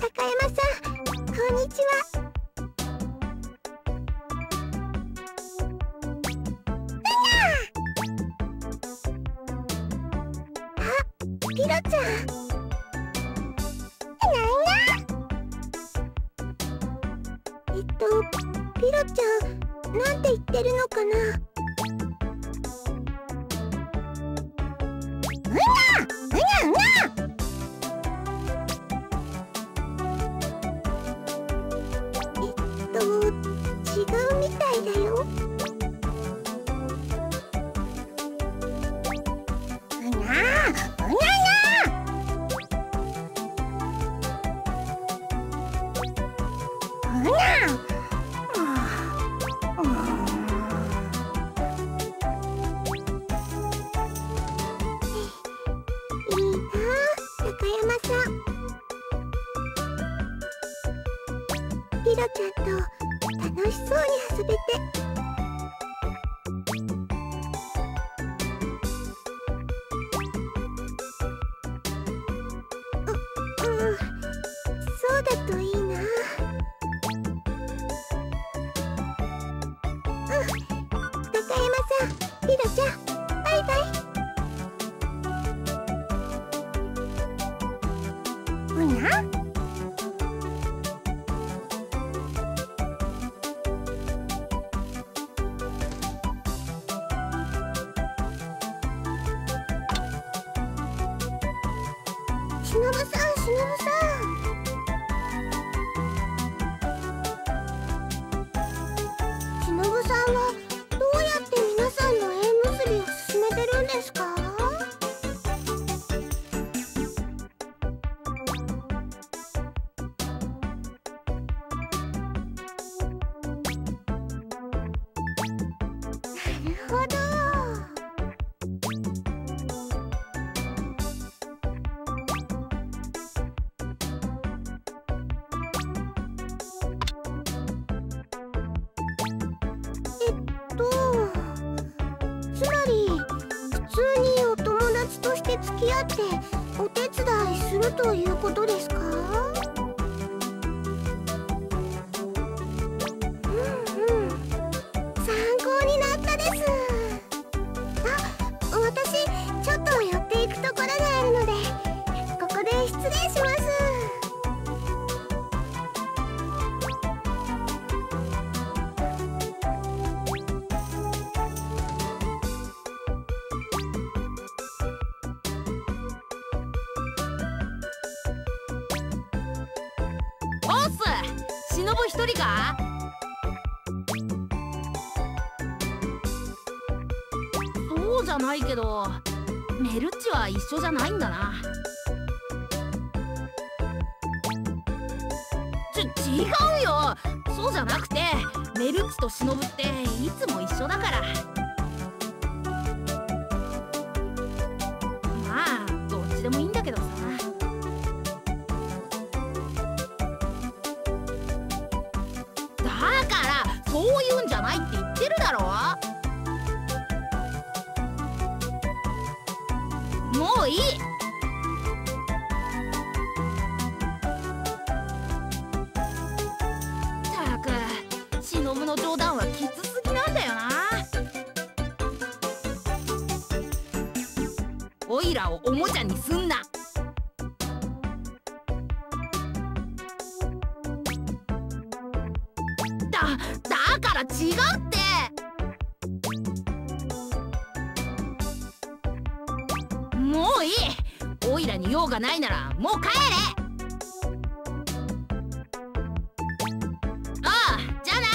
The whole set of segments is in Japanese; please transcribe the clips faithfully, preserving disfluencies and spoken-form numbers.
高山さん、こんにちは。あ、ピロちゃん。なんや。えっと、ピロちゃん、なんて言ってるのかな。うな、うな、うな。違うみたいだよ。うな、うなな。うな。いいな、高山さん。ピロちゃんと楽しそうに遊べて。う、うん、そうだといいな。うん、高山さん、ピロちゃん、バイバイ。うな。しのぶさん、しのぶさん。しのぶさんはどうやって皆さんの縁結びを進めてるんですか？なるほど。つまり普通にお友達として付き合ってお手伝いするということですか？うんうん、参考になったです。あ、私ちょっと寄っていくところがあるのでここで失礼します。 しのぶ一人か？そうじゃないけど、メルッチは一緒じゃないんだな。ちょ、違うよ。そうじゃなくて、メルッチとしのぶっていつも一緒だから。まあどっちでもいいんだけどさ。そういうんじゃないって言ってるだろ。もういい。ったく、しのぶの冗談はきつすぎなんだよな。おいらをおもちゃにすんな。だ、だから違うって。もういい。おいらに用がないならもう帰れ。ああ、じゃあな。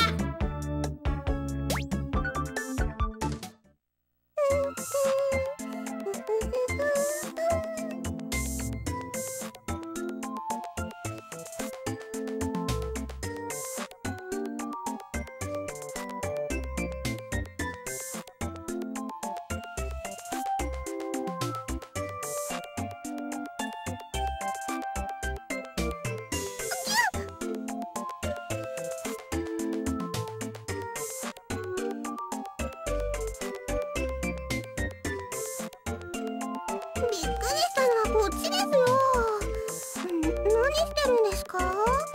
びっくりしたのはこっちですよ。何してるんですか？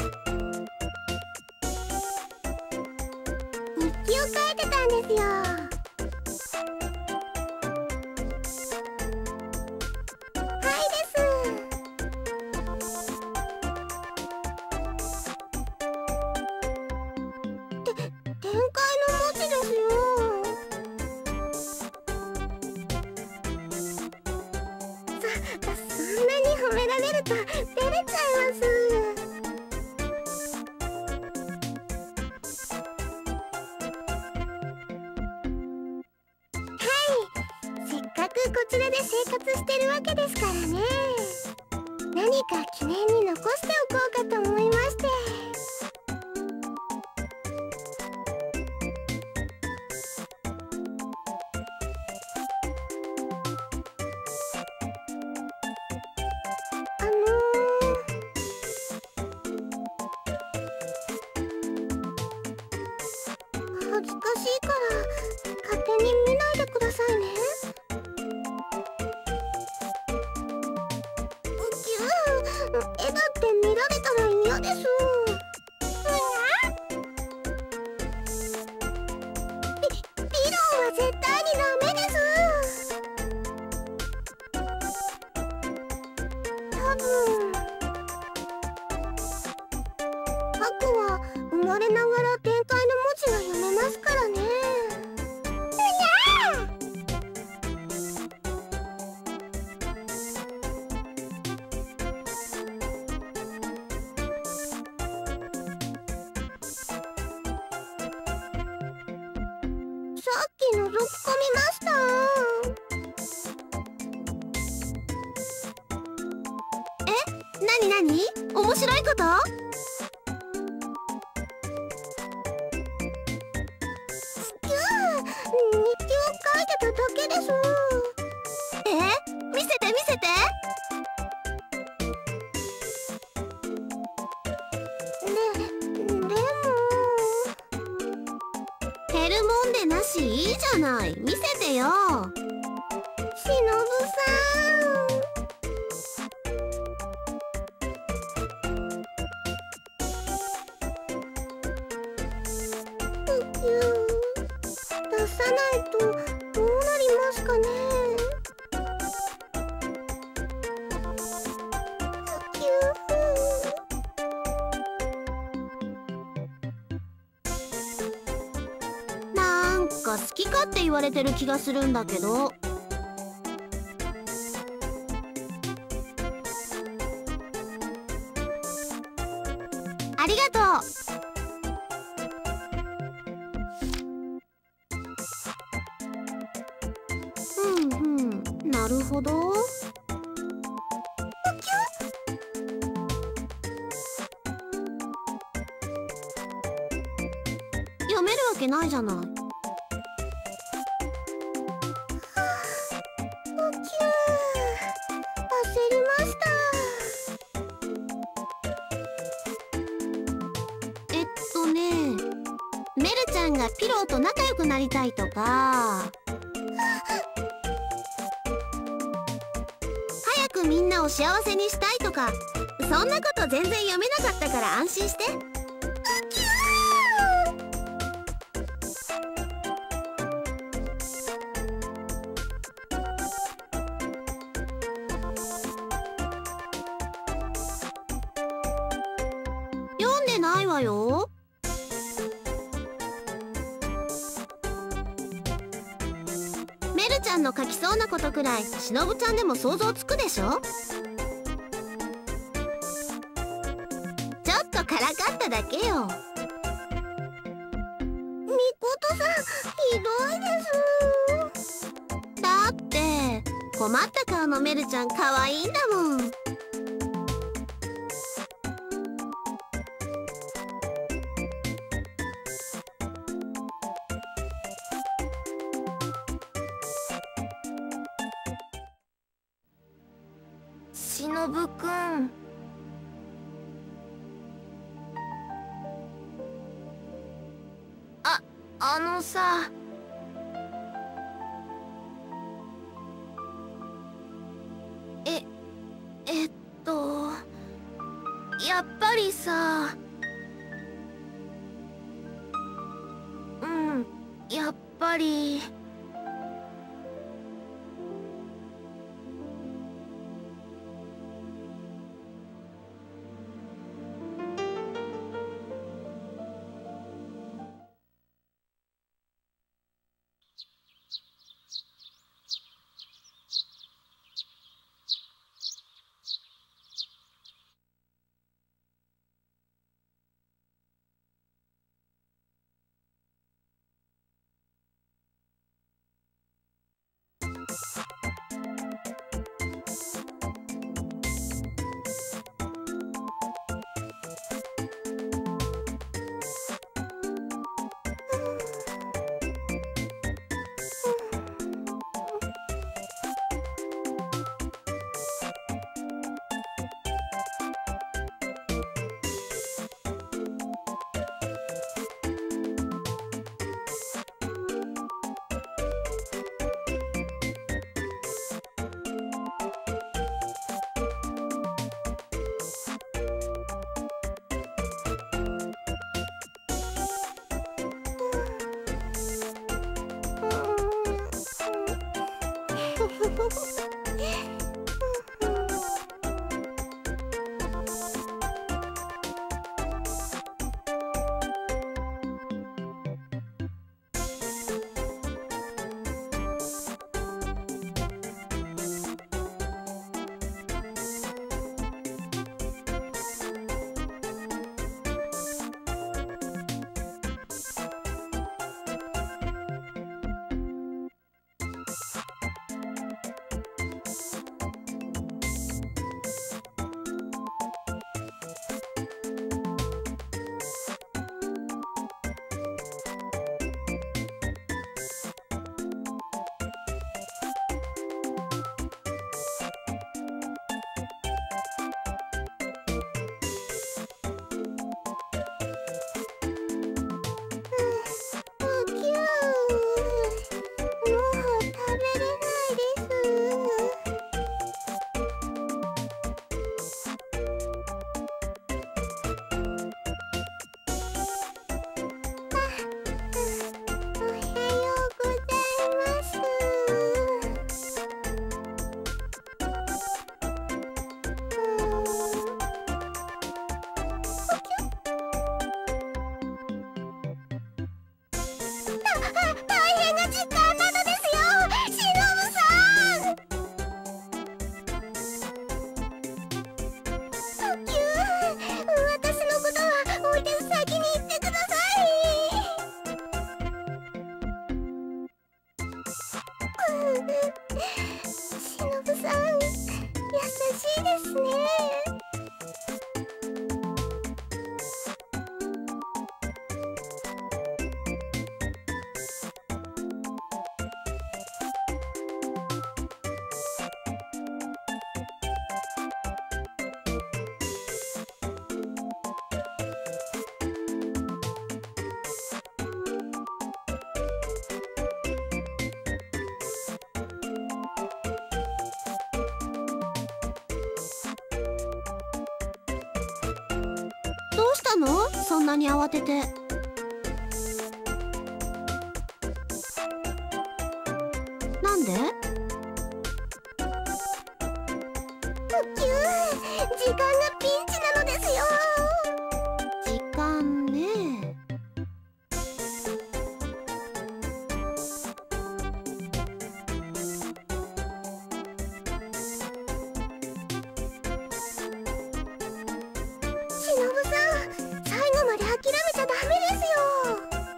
日記を書いてたんですよ。はいです。て展開の文字ですよ。そそんなに褒められると照れちゃいます。せっかくこちらで生活してるわけですからね。何か記念に残しておこうかと思いまして。あのー、恥ずかしいから勝手に見ないでくださいね。絵だって見られたら嫌です。ピ、ピローは絶対にダメです。多分ハクは生まれながら展開の文字が読めますからね。さっき覗き込みました。 え、なになに？面白いこと？ キュー、日記を書いてただけです。 え、見せて見せて。 で、でも減るもんでなし、いいじゃない。見せてよ。 しのぶさん。うきゅう、出さないとどうなりますかね。うきゅう。 なんか好き勝手言われてる気がするんだけど。ありがとう。ふんふん、なるほど。読めるわけないじゃない。 うきゅう、焦りました。 えっとね、メルちゃんがピローと仲良くなりたいとか、早くみんなを幸せにしたいとか、そんなこと全然読めなかったから安心して。読んでないわよ。メルちゃんの書きそうなことくらいしのぶちゃんでも想像つくでしょ。ちょっとからかっただけよ。 みことさん、ひどいです。 だって困った顔のメルちゃん可愛いんだもん。 しのぶくん。あ、あのさ。え、えっと、 やっぱりさ。うん、やっぱり。 どうしたの？そんなに慌てて。なんで？ キュー、時間がピンチなのですよ。 時間ね。 しのぶさん、最後まで諦めちゃダメですよ。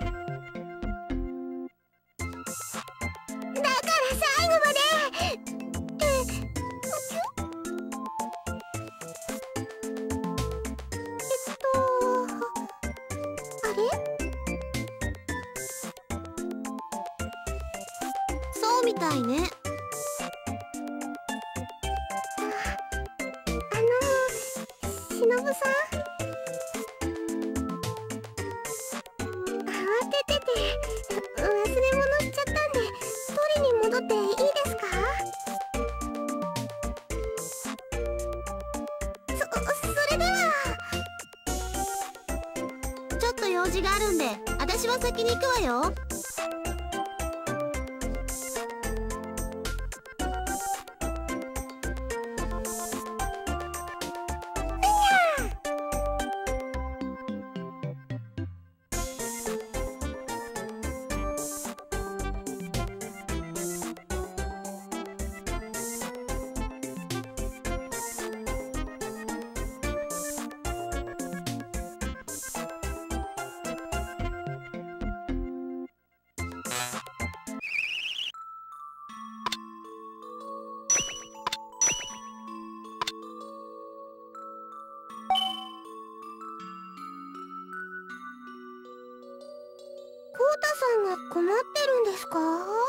だから最後まで。え、キュえっとあれ？ そうみたいね。 あの、しのぶさん、慌ててて忘れ物しちゃったんで取りに戻っていいですか？そ、それでは。 用事があるんで私は先に行くわよ。 コウタさんが困ってるんですか？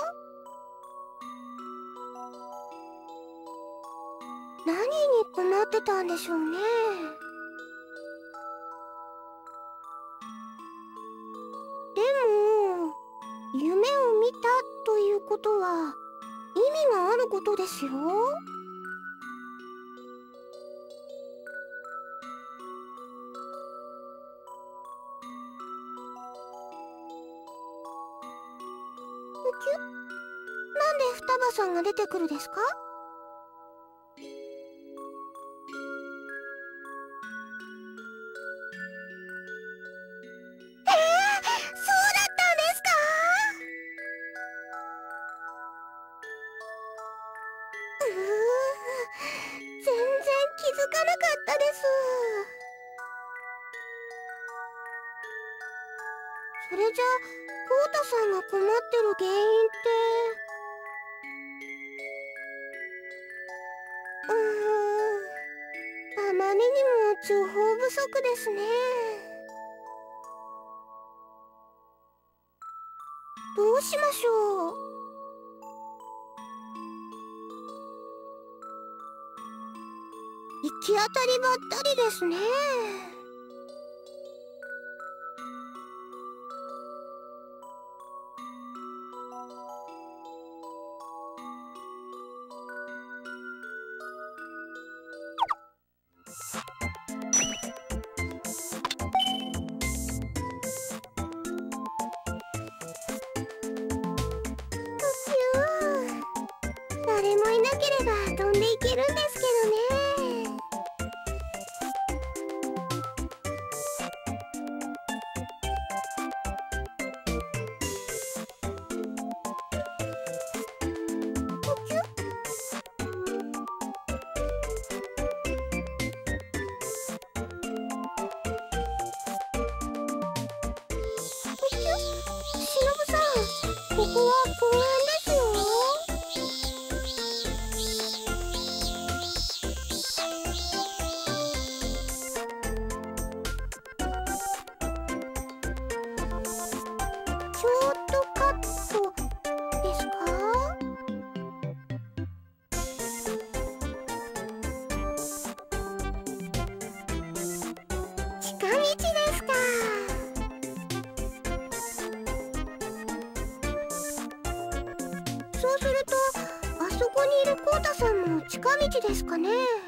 何に困ってたんでしょうね。でも夢を見たということは意味があることですよ。キュッ、なんで双葉さんが出てくるですか？えー、そうだったんですか？うー全然気づかなかったです。それじゃコウタさんが困ってる原因ってうーんあまりにも情報不足ですね。どうしましょう。行き当たりばったりですね。誰もいなければ飛んでいけるんですけどね。キュッ、キュッ、しのぶさん、ここは公園ですよ。ショートカットですか？近道ですか。そうするとあそこにいるコウタさんも近道ですかね。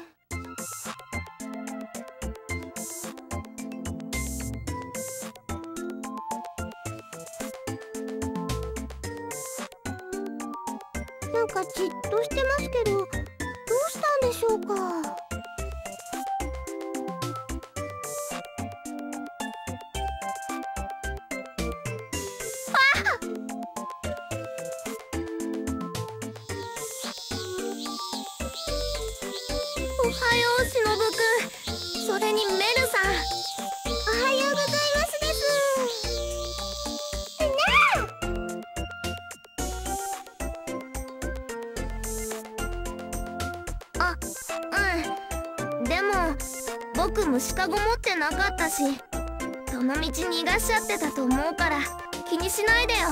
なんかじっとしてますけど、どうしたんでしょうか。 おはよう、しのぶくん。それにメルさん。 おはようございますです。 あ、うん。でも僕虫かご持ってなかったし、その道逃がしちゃってたと思うから気にしないでよ。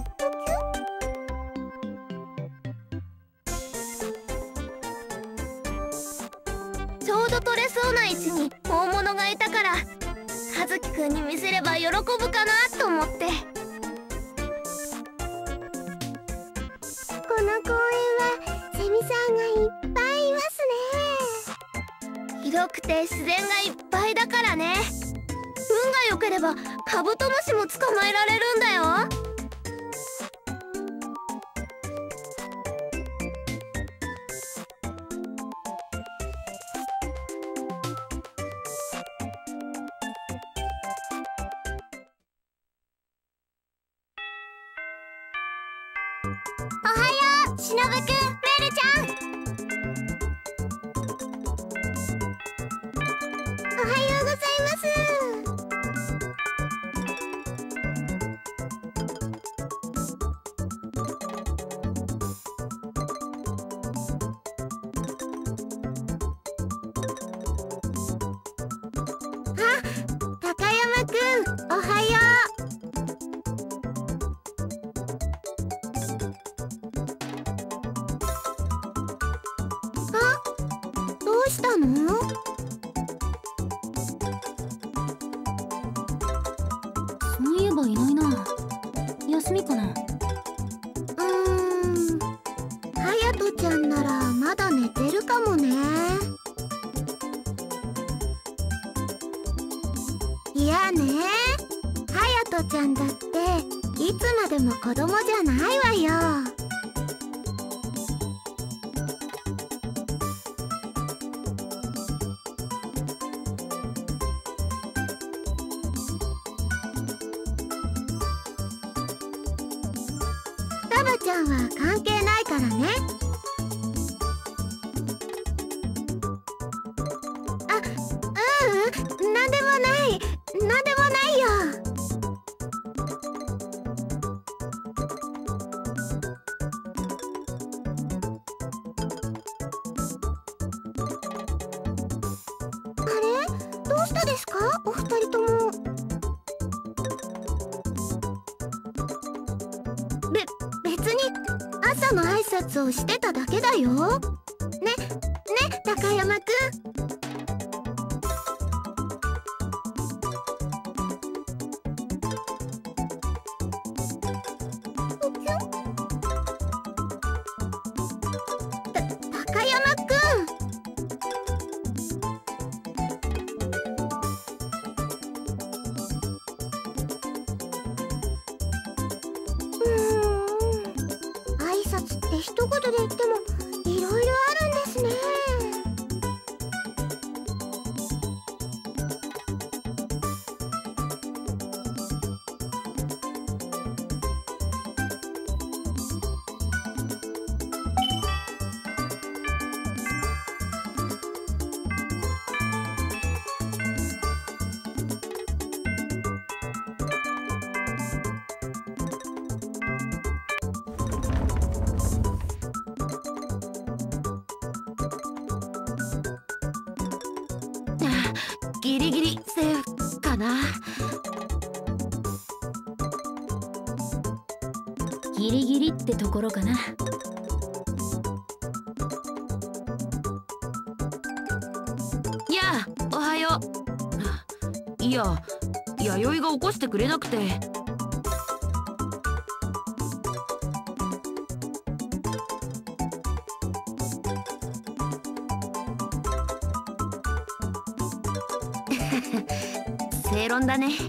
ちょうど取れそうな位置に大物がいたから、葉月くんに見せれば喜ぶかなと思って。 この公園はセミさんがいっぱいいますね。 広くて自然がいっぱいだからね。運が良けめればカブトムシも捕まえられるんだよ。 おはよう、しのぶくん、メルちゃん。おはようございます。あ、高山くん、おはよう。どうしたの？ そういえばいないな。休みかな。 うーん、はやとちゃんならまだ寝てるかもね。いやね、はやとちゃんだっていつまでも子供じゃないわよ。タバちゃんは関係ないからね。あ、ううん、なんでもない、なんでもないよ。あれ、どうしたですか、お二人とも。べ、別に朝の挨拶をしてただけだよ。ね、ね、高山くん。おきゅん。た、高山くん。うーん、挨拶って一言で言ってもいろいろあるんですね。 ギリギリセーフかな。ギリギリってところかな。やあ、おはよう。いや、弥生が起こしてくれなくて。正論だね。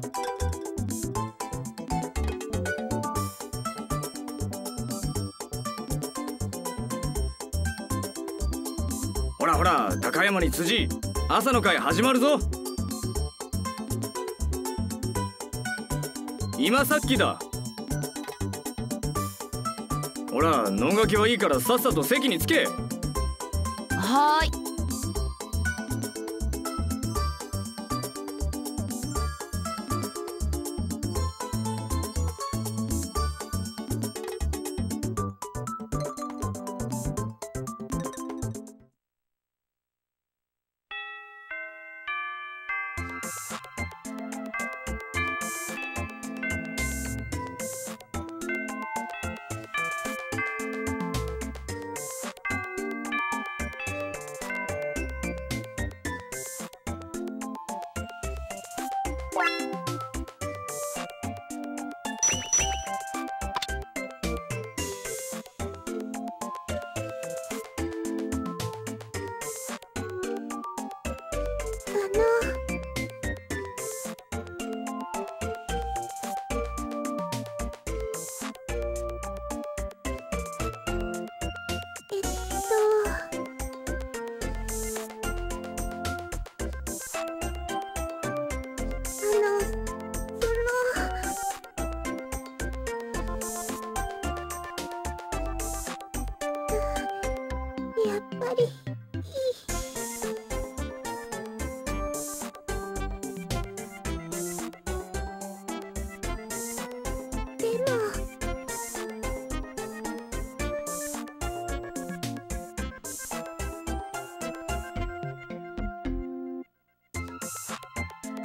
ほらほら、高山に辻、朝の会始まるぞ。今さっきだ。ほら、能書きはいいからさっさと席につけ。 はーい。 あの、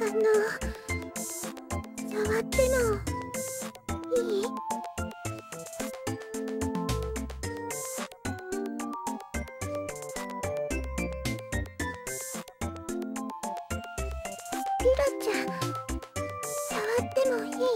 あの触ってもいい？リロちゃん、触ってもいい？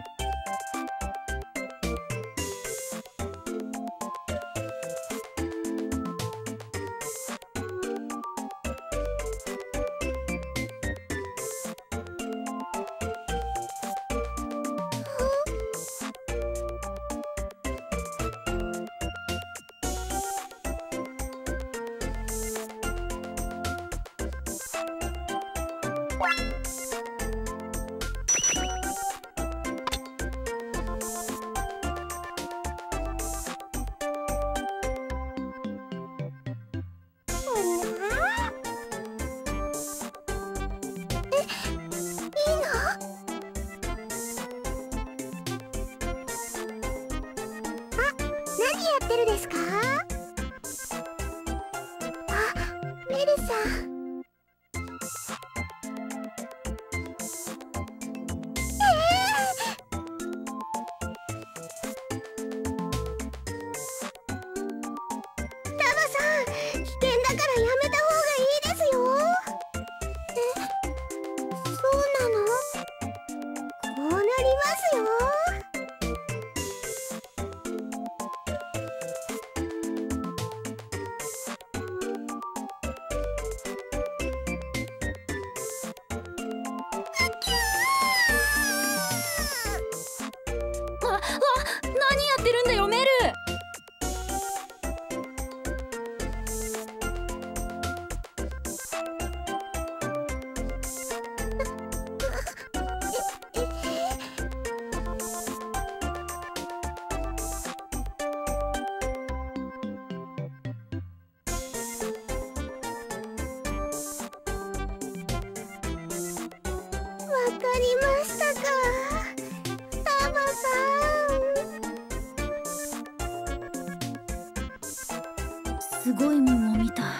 すごいもんを見た。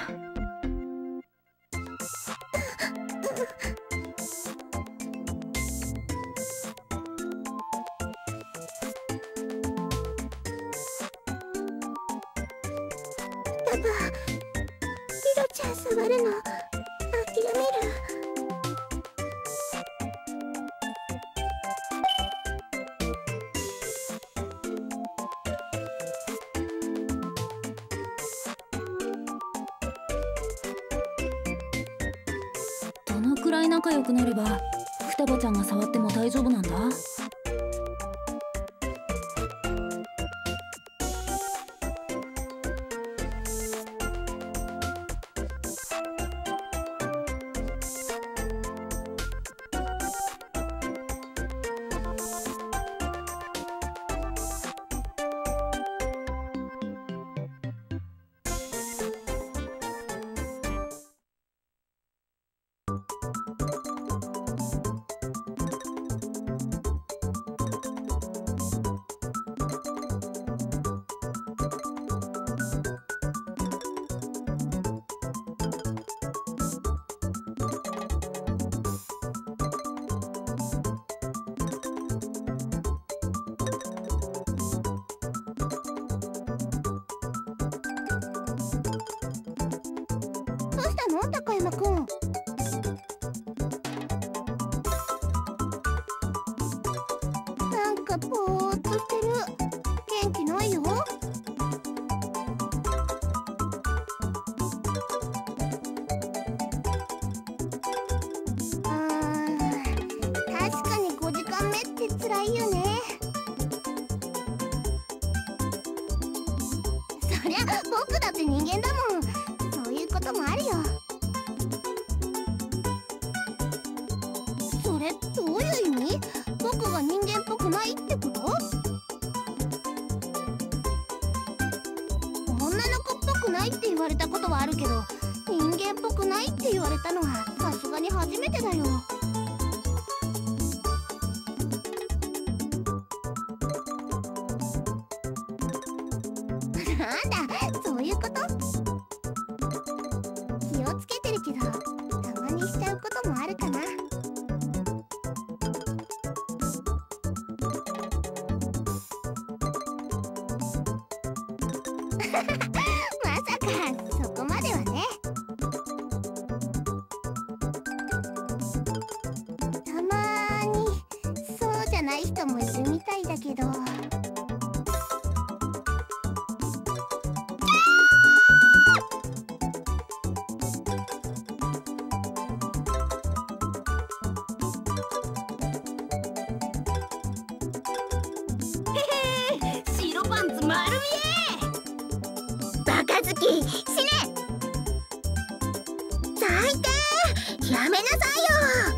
パパ、リロちゃん触るの諦める。 どのくらい仲良くなれば双葉ちゃんが触っても大丈夫なんだ？ どうしたの、高山くん。なんかぼーっとしてる。元気ないよ。うーん、確かにごじかんめって辛いよね。そりゃ僕だって人間だもん。そういうこともあるよ。それどういう意味？僕が人間っぽくないってこと？女の子っぽくないって言われたことはあるけど、人間っぽくないって言われたのはさすがに初めてだよ。なんだ、そういうこと？気をつけてるけど、たまにしちゃうこともあるかな。 まさかそこまではね。たまにそうじゃない人もいるみたいだけど。 白パンツ丸見え。 バカ好き死ね。最低、やめなさいよ。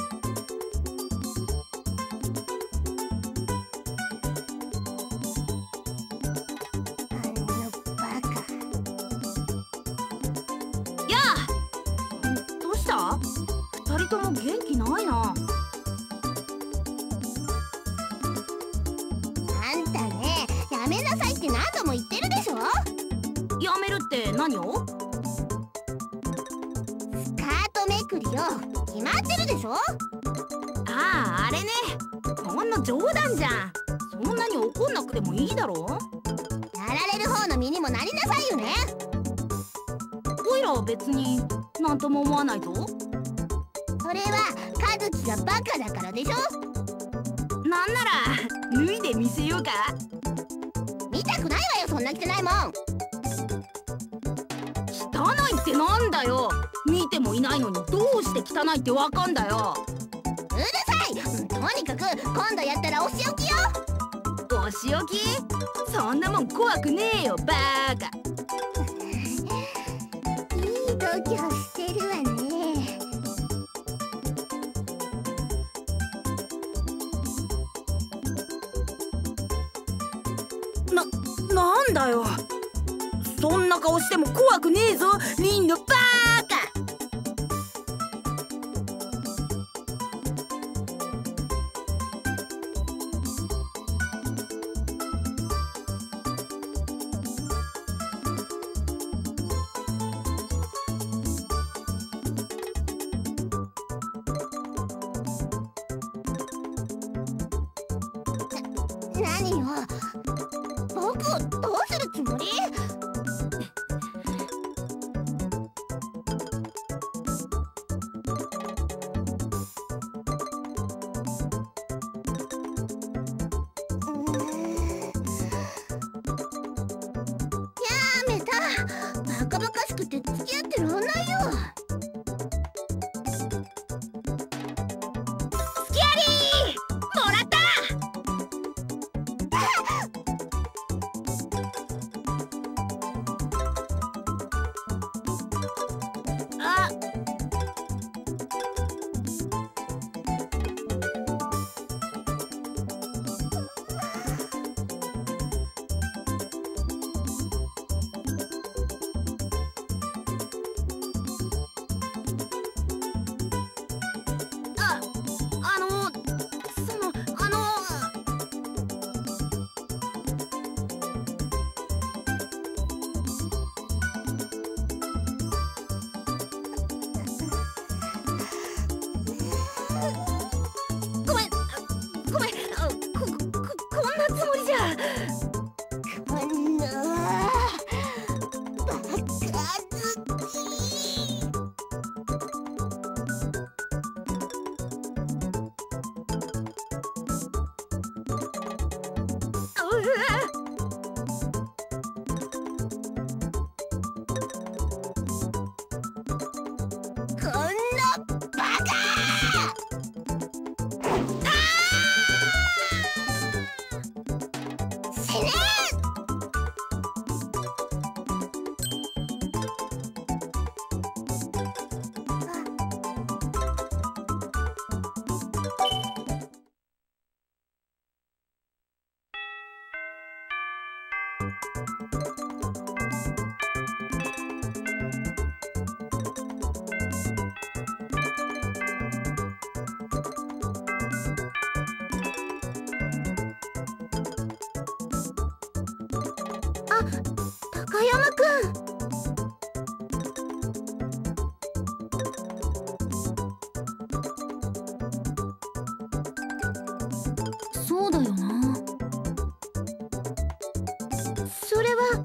あのバカ。 やあ、どうした？二人とも元気ないな。 あんたね、やめなさいって何度も言ってるでしょ。 やめるって何を？ スカートめくりよ。決まってるでしょ。 ああ、あれね。ほんの冗談じゃん。そんなに怒んなくてもいいだろ。 やられる方の身にもなりなさいよね。 おいらは別になんとも思わないぞ。 それは和樹がバカだからでしょ。 なんなら脱いでみせようか。 見たくないわよ、そんな汚いもん。 汚いってなんだよ。見てもいないのにどうして汚いってわかんだよ。 うるさい。うん、とにかく今度やったらお仕置きよ。 お仕置き？そんなもん怖くねえよ、バーカ。 いい度胸してるわね。 な、なんだよ。そんな顔しても怖くねえぞ、リンのバーカ。 何よ、僕をどうするつもり？バカバカしくて付き合ってらんないよ。 スキャリーもらった。あ、あの、その、あの。ごめん、ごめん、あこ、こ、こんなつもりじゃ。 こんなバカ好き。こんなバカ！死ね！高山くん。 そうだよな。 それは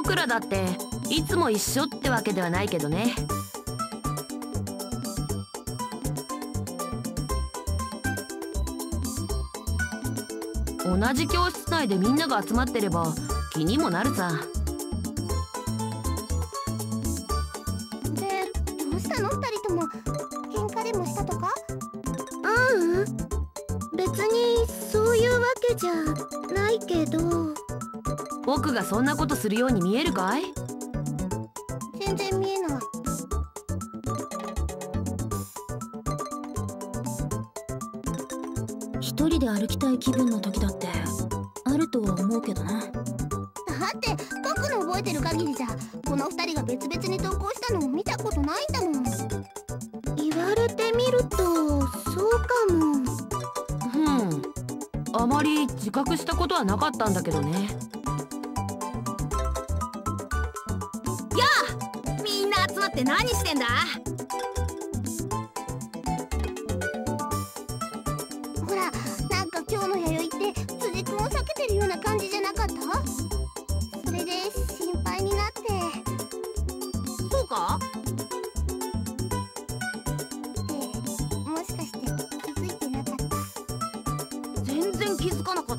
僕らだっていつも一緒ってわけではないけどね。同じ教室内でみんなが集まってれば気にもなるさ。 で、どうしたの二人とも。喧嘩でもしたとか？ううん、別にそういうわけじゃないけど。 僕がそんなことするように見えるかい？ 全然見えない。 一人で歩きたい気分の時だってあるとは思うけどな。 だって僕の覚えてる限りじゃこの二人が別々に投稿したのを見たことないんだもん。言われてみるとそうかも。 うん、あまり自覚したことはなかったんだけどね。 みんな集まって何してんだ？ ほら、なんか今日の弥生って辻君を避けてるような感じじゃなかった？それで心配になって。 そうか？ え、もしかして気づいてなかった？ 全然気づかなかった。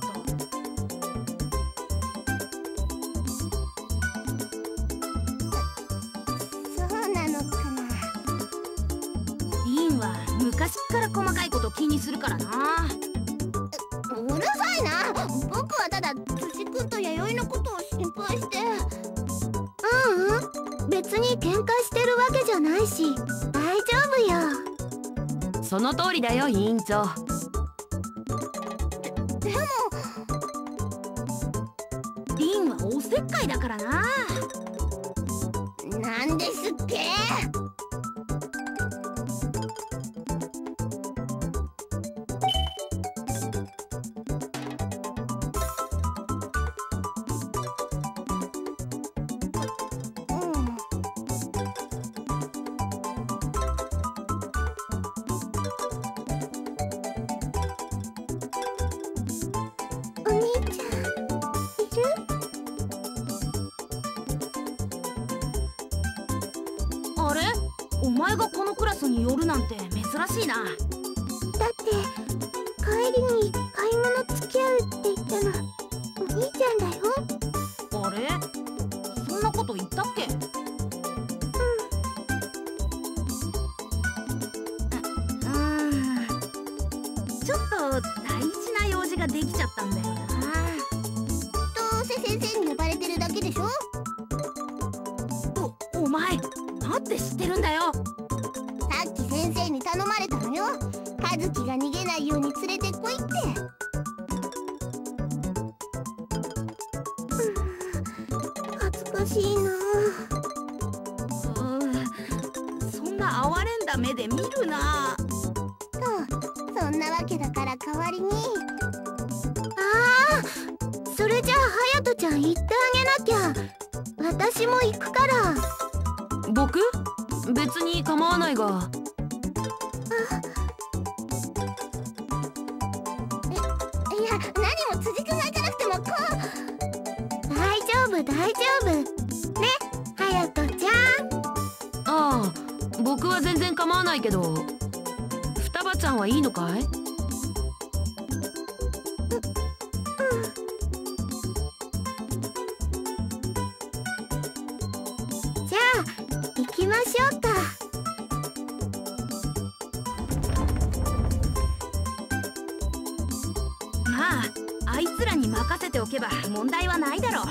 そうなのかな。 リンは昔っから細かいこと気にするからな。 うるさいな。僕はただ辻君と弥生のことを心配して。ううん、別に喧嘩してるわけじゃないし大丈夫よ。 その通りだよ委員長。 でもリンはおせっかいだからな。 なんですっけ？お兄ちゃんいる？ あれ？お前がこのクラスに寄るなんて珍しいな。 だって帰りに買い物付き合うって言ったのお兄ちゃんだよ。 あれ？そんなこと言ったっけ？うーん、ちょっと大事な用事ができちゃったんだよな。 どうせ先生に呼ばれてるだけでしょ。 お、お前なんで知ってるんだよ。 さっき先生に頼まれたのよ。和樹が逃げないように連れてこいって。恥ずかしいな。 うーん、そんな哀れんだ目で見るな。 とそんなわけだから代わりに。ああ、それじゃあ隼人ちゃん行ってあげなきゃ。私も行くから。 僕？別に構わないが。 いや、何も辻君が行かなくてもこう。大丈夫大丈夫ね、隼人ちゃん。 ああ、僕は全然構わないけど、双葉ちゃんはいいのかい？ じゃあ行きましょうか。 まああいつらに任せておけば問題はないだろう。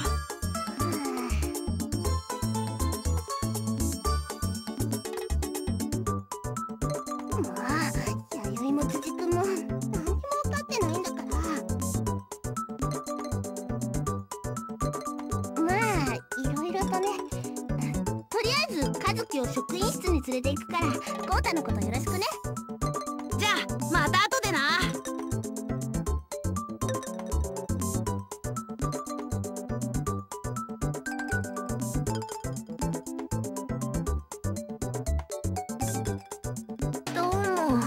もう弥生も辻君も何にも分かってないんだから。まあいろいろとね。とりあえず和樹を職員室に連れて行くから豪太のことよろしくね。 じゃあまた後でな。 どうも。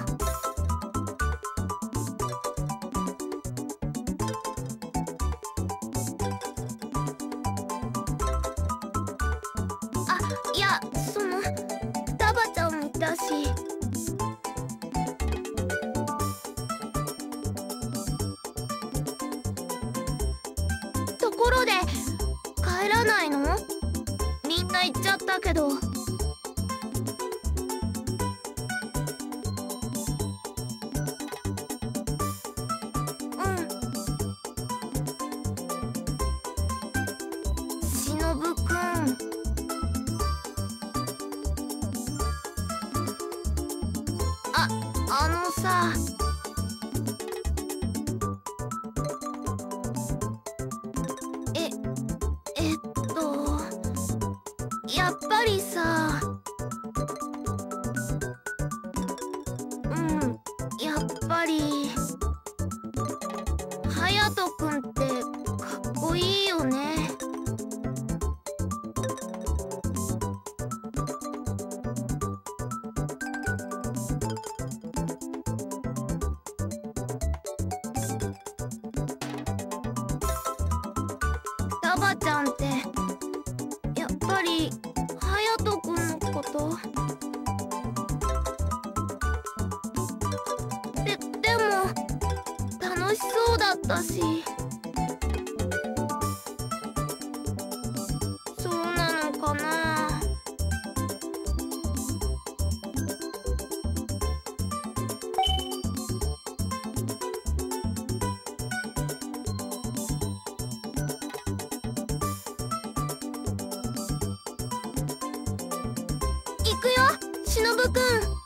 ころで帰らないの？みんな行っちゃったけど。あのさ、ええっとやっぱりさ、うんやっぱり隼人君ってかっこいいよね。タバちゃんってやっぱり隼人君のことで、でも楽しそうだったし。そうなのかな。行くよ、しのぶくん。